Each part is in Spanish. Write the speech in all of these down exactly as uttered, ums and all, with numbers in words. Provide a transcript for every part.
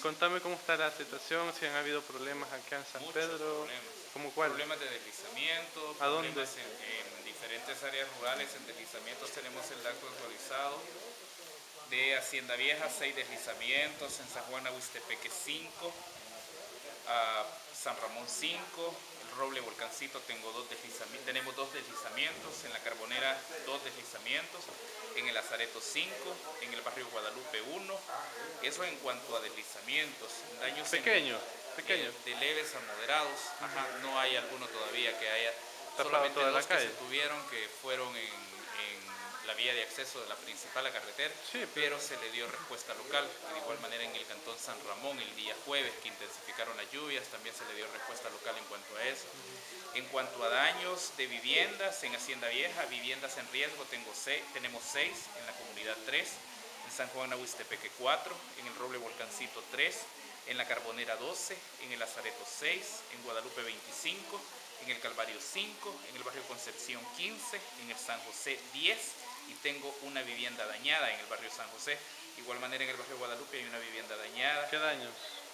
contame cómo está la situación, si han habido problemas acá en San Muchos Pedro, problemas. ¿cómo cuál? Problemas de deslizamiento, ¿A dónde? problemas en, en diferentes áreas rurales. En deslizamientos tenemos el dato actualizado de Hacienda Vieja, seis deslizamientos, en San Juan Aguistepeque cinco, a San Ramón cinco, el Roble Volcancito tengo dos deslizamientos, tenemos dos deslizamientos, en la Carbonera dos deslizamientos, en el Lazareto cinco, en el barrio Guadalupe uno. Eso en cuanto a deslizamientos. Daños Pequeño, en, pequeño. eh, de leves a moderados. Ajá, no hay alguno todavía que haya, Tapado solamente toda la dos que calle. se tuvieron, que fueron en, en la vía de acceso de la principal a carretera, Sí, pero se le dio respuesta local. Y de igual manera en el cantón San Ramón el día jueves, que intensificaron las lluvias, también se le dio respuesta local en cuanto a eso. En cuanto a daños de viviendas, en Hacienda Vieja, viviendas en riesgo, tengo seis, tenemos seis, en la comunidad tres, en San Juan Aguistepeque cuatro, en el Roble Volcancito tres, en la Carbonera doce, en el Lazareto seis, en Guadalupe veinticinco, en el Calvario cinco, en el barrio Concepción quince, en el San José diez, y tengo una vivienda dañada en el barrio San José. De igual manera en el barrio Guadalupe hay una vivienda dañada. ¿Qué daños?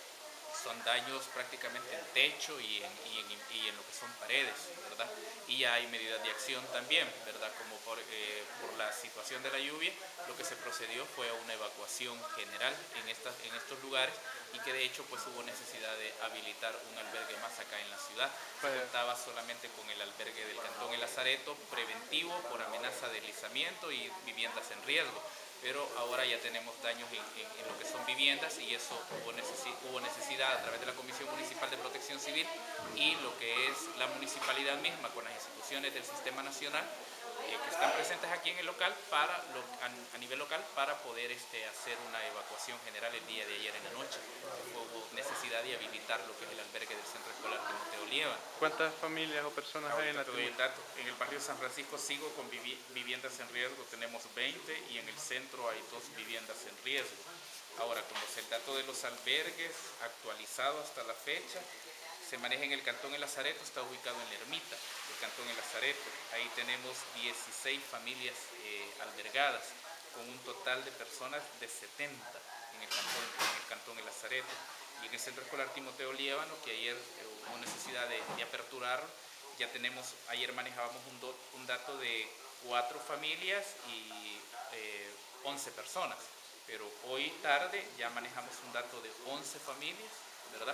Son daños prácticamente en techo y en, y, en, y en lo que son paredes, ¿verdad? Y ya hay medidas de acción también, ¿verdad? Como por, eh, por la situación de la lluvia, lo que se procedió fue a una evacuación general en, estas, en estos lugares, y que de hecho pues hubo necesidad de habilitar un albergue más acá en la ciudad. Se contaba solamente con el albergue del Cantón El Lazareto, preventivo por amenaza de deslizamiento y viviendas en riesgo. Pero ahora ya tenemos daños en, en, en lo que son viviendas, y eso hubo, necesi hubo necesidad a través de la Comisión Municipal de Protección Civil y lo que es la municipalidad misma con las instituciones del Sistema Nacional eh, que están presentes aquí en el local, para lo, a, a nivel local, para poder este, hacer una evacuación general el día de ayer en la noche. Hubo necesidad de habilitar lo que es el albergue del Centro Escolar Timoteo Lieban. ¿Cuántas familias o personas hay en la el dato. En el barrio San Francisco sigo con vivi viviendas en riesgo, tenemos veinte, y en el centro hay dos viviendas en riesgo. Ahora, como es el dato de los albergues actualizado hasta la fecha, se maneja en el Cantón El Lazareto, está ubicado en la ermita del Cantón El Lazareto. Ahí tenemos dieciséis familias eh, albergadas, con un total de personas de setenta en el Cantón, en el Cantón El Lazareto. Y en el Centro Escolar Timoteo Liébano, que ayer eh, hubo necesidad de, de aperturar, ya tenemos, ayer manejábamos un, do, un dato de cuatro familias y eh, once personas, pero hoy tarde ya manejamos un dato de once familias, ¿verdad?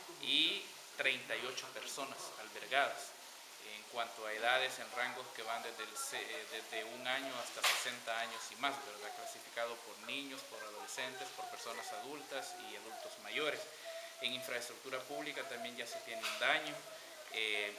Y treinta y ocho personas albergadas. En cuanto a edades, en rangos que van desde, el, desde un año hasta sesenta años y más, ¿verdad? Clasificado por niños, por adolescentes, por personas adultas y adultos mayores. En infraestructura pública también ya se tiene un daño. Eh,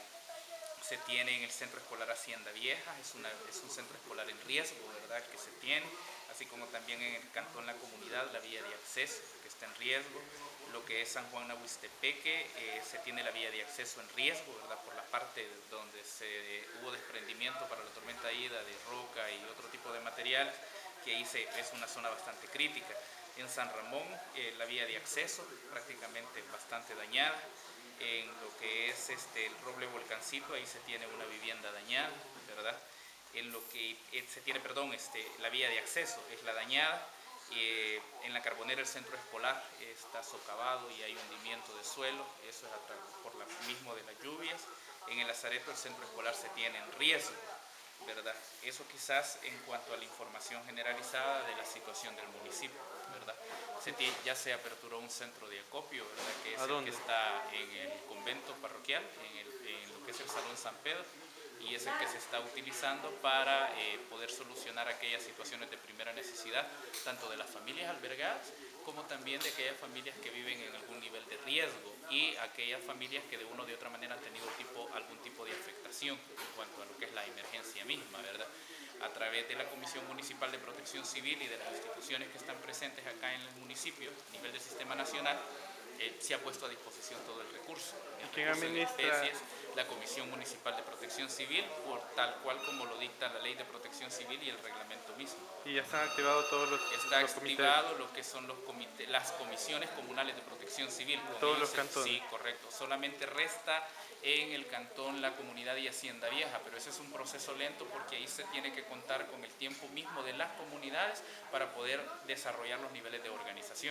se tiene en el Centro Escolar Hacienda Vieja, es, una, es un centro escolar en riesgo, ¿verdad?, que se tiene, así como también en el Cantón La Comunidad, la vía de acceso, que está en riesgo. Lo que es San Juan Aguistepeque, eh, se tiene la vía de acceso en riesgo, ¿verdad?, por la parte donde se, hubo desprendimiento para la tormenta Ida de roca y otro tipo de materiales, que ahí se, es una zona bastante crítica. En San Ramón, eh, la vía de acceso prácticamente bastante dañada. En lo que es este, el Roble Volcancito, ahí se tiene una vivienda dañada, ¿verdad? En lo que eh, se tiene, perdón, este, la vía de acceso es la dañada. Eh, en la Carbonera el centro escolar eh, está socavado y hay hundimiento de suelo, eso es por lo mismo de las lluvias. En el Lazareto el centro escolar se tiene en riesgo, ¿verdad? Eso quizás en cuanto a la información generalizada de la situación del municipio, ¿verdad? Se tiene, ya se aperturó un centro de acopio, ¿verdad?, que es el que está en el convento parroquial, en, el, en lo que es el Salón San Pedro, y es el que se está utilizando para eh, poder solucionar aquellas situaciones de primera necesidad, tanto de las familias albergadas como también de aquellas familias que viven en algún nivel de riesgo, y aquellas familias que de una o de otra manera han tenido tipo, algún tipo de afectación en cuanto a lo que es la emergencia misma, ¿verdad? A través de la Comisión Municipal de Protección Civil y de las instituciones que están presentes acá en el municipio a nivel del Sistema Nacional, eh, se ha puesto a disposición todo el recurso. El ¿Quién recurso administra? En especies, la Comisión Municipal de Protección Civil, por tal cual como lo dicta la Ley de Protección Civil y el reglamento mismo. ¿Y ya están activados todos los, Está los activado comités? lo que son los comités, las comisiones comunales de protección civil. De todos los se, cantones. Sí, correcto. Solamente resta en el cantón La Comunidad y Hacienda Vieja, pero ese es un proceso lento porque ahí se tiene que contar con el tiempo mismo de las comunidades para poder desarrollar los niveles de organización.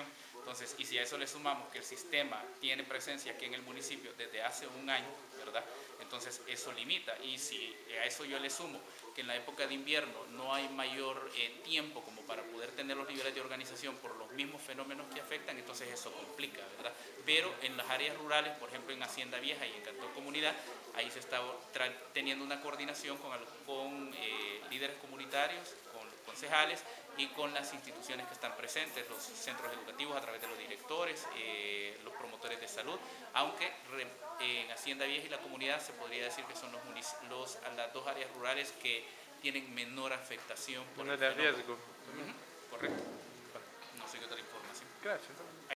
Entonces, y si a eso le sumamos que el sistema tiene presencia aquí en el municipio desde hace un año, ¿verdad? Entonces eso limita. Y si a eso yo le sumo que en la época de invierno no hay mayor eh, tiempo como para poder tener los niveles de organización por los mismos fenómenos que afectan, entonces eso complica, ¿verdad? Pero en las áreas rurales, por ejemplo en Hacienda Vieja y en Cantón Comunidad, ahí se está teniendo una coordinación con, con eh, líderes comunitarios, con concejales y con las instituciones que están presentes, los centros educativos a través de los directores, eh, los promotores de salud, aunque re, eh, en Hacienda Vieja y la comunidad se podría decir que son los, los, las dos áreas rurales que tienen menor afectación. Menor de riesgo. Uh-huh. Correcto. No sé qué otra información. Gracias.